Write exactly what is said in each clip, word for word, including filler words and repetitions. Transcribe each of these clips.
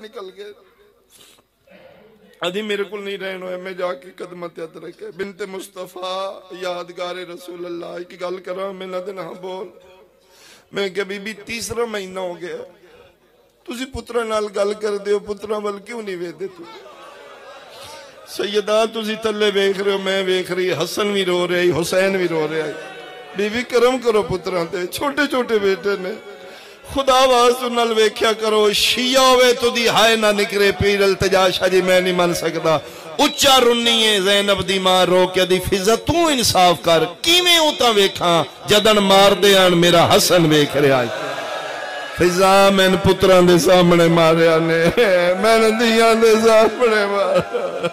نکل گئے ادھی میرے کو نہیں رہن ہوئے میں جا کے قدمت یاد رکھے بنت مصطفیٰ یادگار رسول اللہ کی گل کرا میں نہ دن ہاں بول میں کہ بی بی تیسرا مہینہ ہو گیا تُسی پترہ نال گل کر دے ہو پترہ وال کیوں نہیں وے دے تو سیدہ تُسی تلے بیکھ رہے ہو میں بیکھ رہی حسن بھی رو رہے حسین بھی رو رہے بی بی کرم کرو پترہ تے چھوٹے چھوٹے بیٹے نے خدا واسطے نال ویکھیا کرو شیعہ ہوئے تو دی ہائے نہ نکرے پیر التجاشا جی میں نہیں من سکتا اچھا رنی ہے زینب دی ماں رو کے دی فضا تو انصاف کر کیویں ہوتا ویکھاں جدن مار دے آن میرا حسن ویکھ رہا آئی فضا میں نے پتران دے سامنے مارے آنے میں نے دیان دے سامنے مارے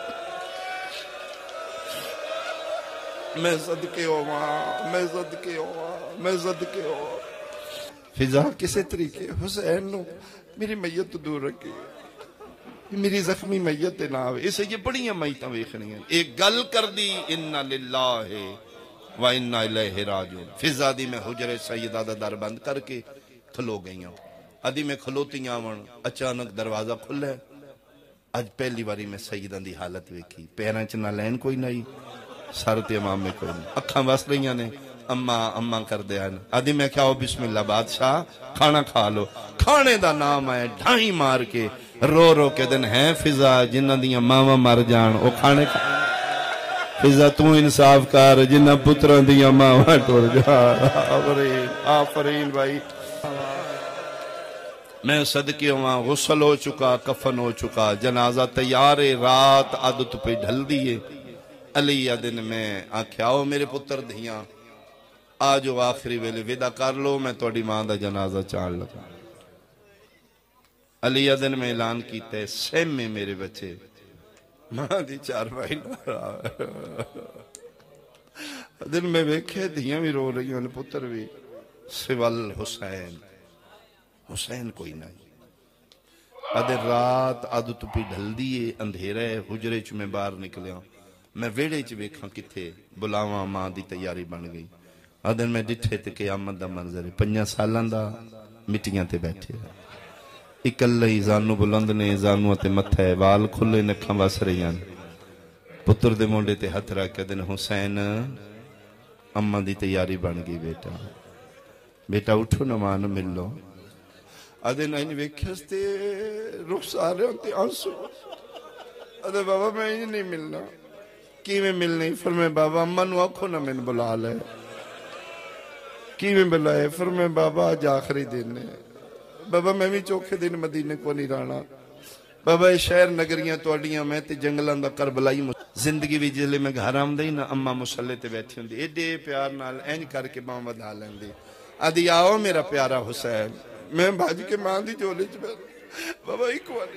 میں صدقے ہو ماں میں صدقے ہو ماں میں صدقے ہو فضا کسے طریقے حسین نو میری میت تو دور رکھی میری زخمی میت نہ ہوئے اسے یہ بڑیاں میتاں ویکھنی ہیں ایک گل کر دی اِنَّا لِلَّهِ وَإِنَّا إِلَيْهِ رَاجِعُونَ فضا دی میں حجر سیدہ دا در بند کر کے کھلو گئی ہوں ادھی میں کھلوتی آون اچانک دروازہ کھلے اج پہلی باری میں سیدہ دی حالت ویکھی پیراں چ نہ لین کوئی نہیں سر تے امام میں کوئی نہیں اکھاں وس رہیاں نے اماں اماں کر دیا آدھی میں کیا ہو بسم اللہ بادشاہ کھانا کھا لو کھانے دا نام ہے ڈھائی مار کے رو رو کے دن ہے فضا جنہ دیاں ماما مر جان او کھانے کھا فضا تو انصاف کر جنہ پتران دیاں ماما ٹوڑ جان آفرین آفرین بھائی میں صدقے ہوا غسل ہو چکا کفن ہو چکا جنازہ تیار رات عادت پہ ڈھل دیئے علی دن میں آکھیا ہو میرے پتر دھیاں آجو آخری ویلے ویدہ کر لو میں توڑی ماں دا جنازہ چاڑ لگا علی دن میں اعلان کیتے ہیں سیم میں میرے بچے ماں دی چار بھائی نہ رہا دن میں بیکھے دھیاں بھی رو رہی ہیں پتر بھی سوال حسین حسین کوئی نہیں ادھر رات عادت پہ ڈھل دیئے اندھیرے حجرے چ میں باہر نکلیا میں ویڑے چ ویکھاں کتھے بلاواں ماں دی تیاری بن گئی ادھر میں ڈٹھے تے قیامت دا منظر ہے پنجا سالاں دا مٹیاں تے بیٹھے اکلے ہی زانو بلند نے زانو تے متھے وال کھلے نکھاں وس رہیاں پتر دے مونڈے تے ہتھ رکھ کے دن حسین اماں دی تیاری بن گئی بیٹا بیٹا اٹھو نہ ماں نہ مل لو ادھر نہیں ویکھس تے روح سارے ہوتے آنسو ادھر بابا میں ہی نہیں ملنا کی میں مل نہیں فرمائے بابا اماں نو آکھو نہ میں بلا لے کی میں بلائے فرمائے بابا آج آخری دن ہے بابا میں بھی چوکھے دن مدینے کو نہیں رانا بابا شہر نگریاں توڑیاں میں تے جنگلان دا کربلائی زندگی بھی جلے میں گھر آم دئی نا اماں مسلح تے بیٹھی ہوں دی ایڈے پیار نال اینج کر کے باں ودھا لیں دی آدھی آؤ میرا پیارا حسین میں بھاج کے ماں دی جولے چ بیٹھ بابا ایک واری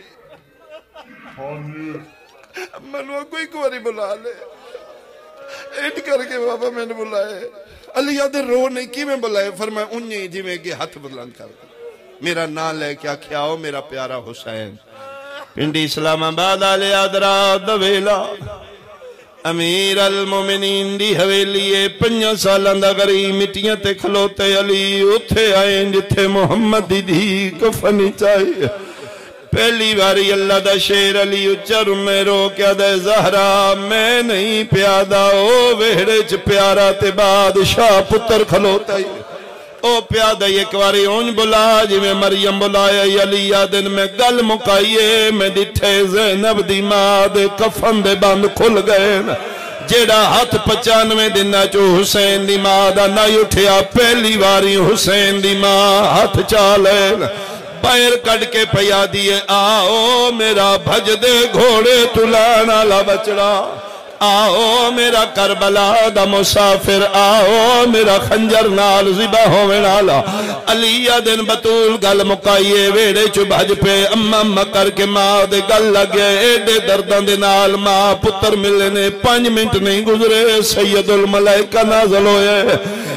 منو کوئی ایک واری بلا لے اینج کر کے بابا میں نے بلائے علی آدھے رو نہیں کی میں بلائے فرمائے انہیں جی میں کے ہاتھ بلند کر میرا نام لے کیا کھیاؤ میرا پیارا حسین پنڈی اسلام آباد آلے آدرا دویلا امیر المومنین دی حویلیے پنجا سالان دا غری مٹیاں تے کھلوتے علی اتھے آئیں جتھے محمد دی دی کفنی چاہیے پہلی باری اللہ دا شیر علی اچر میں رو کیا دے زہرا میں نہیں پیادا او وہڑے چ پیارا تے بادشاہ پتر کھلوتا ہی او پیادہ ایک واری اونج بلا جی میں مریم بلائے علی دن میں گل مکائیے میں ڈٹھے زینب دی ماں دے کفن دے بند کھل گئے جیڑا ہاتھ پچانوے دن چو حسین دی ماں دا نہ اٹھیا پہلی باری حسین دی ماں ہاتھ چالے پیر کٹ کے پیا دیے آؤ میرا بھج دے گھوڑے تلانا لا بچڑا آؤ میرا کربلا دا مسافر آؤ میرا خنجر نال زبا ہوئے نالا علی دن بطول گل مکائیے ویڑے چو بھج پہ اممہ اممہ کر کے ماں دے گل لگے ایڈے دردان دے نال ماں پتر ملنے پانچ منٹ نہیں گزرے سید الملائکہ نازل ہوئے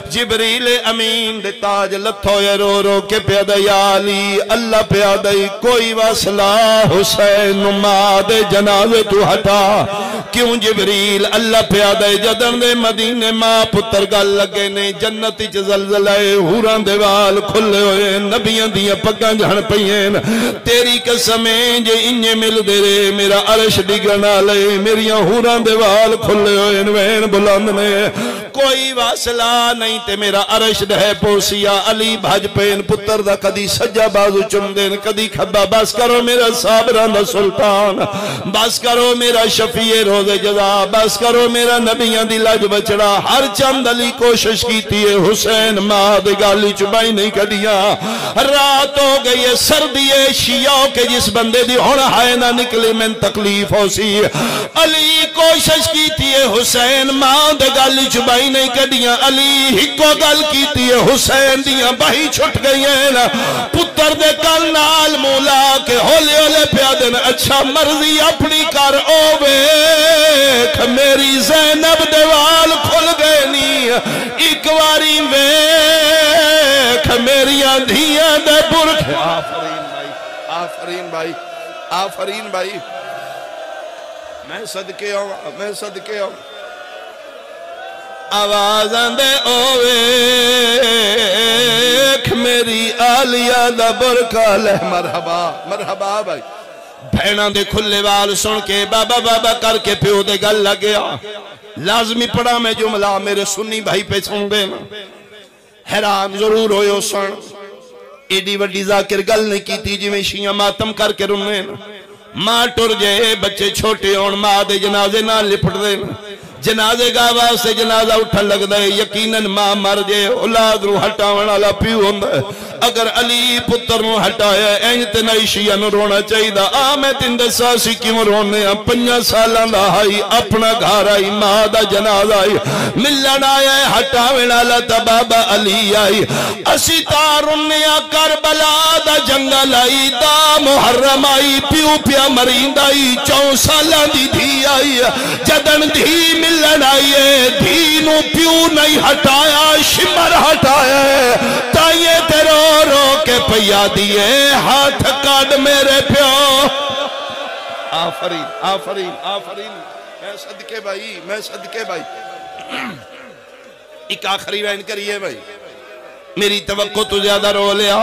جبریل امین دے تاج لتھو یا رو رو کے پیادہ یا علی اللہ پیادہ کوئی واسلہ حسین ماں دے جنازے تو ہٹا کیوں جبریل اللہ پیادہ جدن دے مدینے ماں پتر گل لگے نے جنتی چ زلزلے ہوران دے وال کھلے ہوئے نبیاں دیاں پگاں جھڑ پئیں تیری قسمیں جے انجے مل دے رے میرا عرش ڈگنا لے میریاں ہوران دے وال کھلے ہوئے وین بلند نے کوئی واصلہ نہیں تے میرا عرش دے پوسیا علی بھج پین پتر دا کدی سجا بازو چم دین کدی کھبا بس کرو میرا صابران دا سلطان بس کرو میرا شفیع روز جزا بس کرو میرا نبیاں دی لج بچڑا ہر چند علی کوشش کیتی ہے حسین ماں دے گالی چبائی نہیں کدیا رات ہو گئی ہے سردی شیعہ کے جس بندے دی ہونا ہائے نہ نکلے میں تکلیف ہو سی علی کوشش کیتی ہے حسین ماں دے گالی چبائی نہیں کدیا علی ہکو گل کیتی ہے حسین دیاں بہی چھٹ گئی ہیں پتر دے کل نال مولا کے ہولے ہولے پیادن اچھا مرضی اپنی کر اویکھ میری زینب دیوال کھل گئے نی ایک واری ویکھ میری آدھیاں دے برکھ آفرین بھائی آفرین بھائی میں صدقے ہوں میں صدقے ہوں آوازاں دے اویکھ میری آلیہ دا برکہ لے مرحبا مرحبا بھائی بھیناں دے کھلے وال سن کے بابا بابا کر کے پیو دے گل لگیا لازمی پڑا میں جملہ میرے سنی بھائی پہ سن دے حیران ضرور ہوئے سن ایڈی وڈی ذاکر گل نہیں کی تھی جی میں شیعہ ماتم کر کے رنے ماں ٹر جائے بچے چھوٹے ہون ماں دے جنازے نہ لپٹ دے جنازے کا واسطے جنازہ اٹھا لگ دے یقیناً ماں مر جائے اولاد رو ہٹاون والا پیو ہوندا ہے اگر علی پتر نو ہٹایا اینج تے نہیں شیعہ نو رونا چاہیے دا آ میں تین دسا سی کیوں رونے ہاں پنجاں سالاں دا آئی اپنا گھر آئی ماں دا جنازہ آئی ملن آیا ہٹاون والا تا بابا علی آئی اسی تا رونے کربلا دا جنگل آئی دا محرم آئی پیو پیا مریند آئی چون سالاں دی دھی آئی جدن دھی ملن آئیے دھینو پیو نہیں ہٹایا شمر ہٹایا تائیے تیرو رو کے پیا دیئے ہاتھ کاٹ میرے پیو آفرین آفرین آفرین میں صدقے بھائی میں صدقے بھائی ایک آخری وین کریے بھائی میری توقع تو زیادہ رو لیا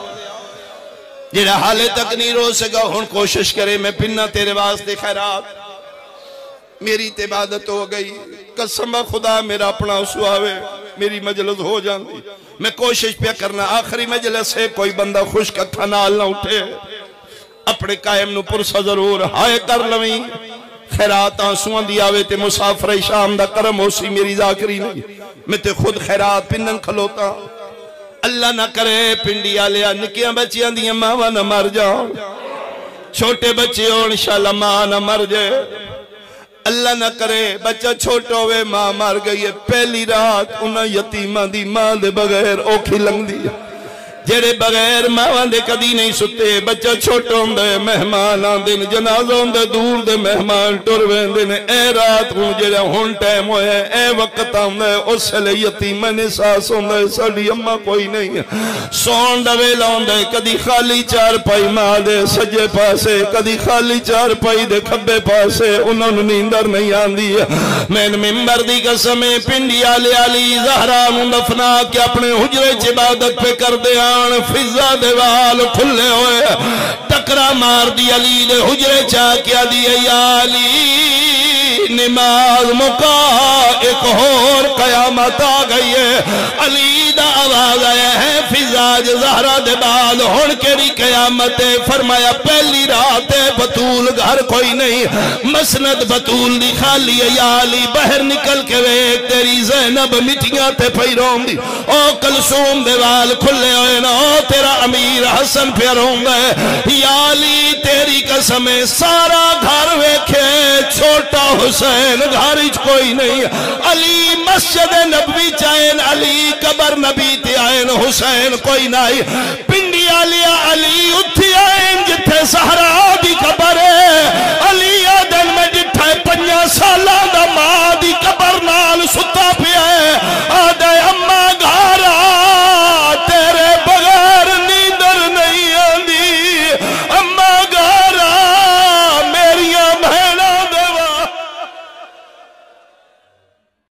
جیڑا حالے تک نہیں رو سکا ہون کوشش کرے میں پنہ تیرے واسطے خیرات میری عبادت ہو گئی قسم خدا میرا اپنا سواوے میری مجلس ہو جاندی میں کوشش پہ کرنا آخری مجلس سے کوئی بندہ خوش کتھا نال نہ اٹھے اپنے قائم نو پرسا ضرور ہائے کر لویں خیرات آنسوان دیاوے تے مسافر شام دا کرم ہو سی میری ذاکری نہیں میں تے خود خیرات پنن کھلوتا اللہ نہ کرے پنڈی آلیا نکیاں بچیاں دیاں ماں نہ مر جاؤں چھوٹے بچے ہو انشاءاللہ ماں نہ مر جائے اللہ نہ کرے بچہ چھوٹا ہوئے ماں مار گئی ہے پہلی رات انہاں یتیمہ دی ماں دے بغیر اوکھی لنگ دی جڑے بغیر ماں دے کدی نہیں ستے بچہ چھوٹا ہوں دے مہمان آن دے جنازہ ہوں دے دور دے مہمان ٹروین دے اے رات ہوں جڑے ہون ٹائم ہوئے اے وقت ہوں دے اس لئے یتیمہ نساس ہوں دے ساڑی اممہ کوئی نہیں سون ڈوے لون دے کدی خالی چار پائی ماں دے سجے پاسے کدی خالی چار پائی دے کھبے پاسے انہوں نے نیندر نہیں آن دی میں ممبر دی قسمیں پنڈی آلی آلی زہران دفنا کے اپنے حجرے چبادت پہ کر دے فضا دیوال کھلے ہوئے ٹکرا مار دی علی دے حجرے چاہ کیا دی یا علی نماز مکا ایک اور قیامت آ گئی ہے علی دا آواز آیا ہے فضاج زہرہ دے بعد ہون کیری قیامت فرمایا پہلی رات بطول گھر کوئی نہیں مسند بطول دی خالی ہے یا علی بہر نکل کے ویک تیری زینب مٹیاں تے پیرون دی او کلثوم دیوال کھلے ہوئے نا او تیرا امیر حسن پیرون دے یا علی تیری قسم سارا گھر ویکھے چھوٹا حسین گھارج کوئی نہیں علی مسجد نبوی چاہین علی قبر نبی تے آئین حسین کوئی نہیں پنڈی آلیا علی اتھی آئین جتھے سہرا دی قبر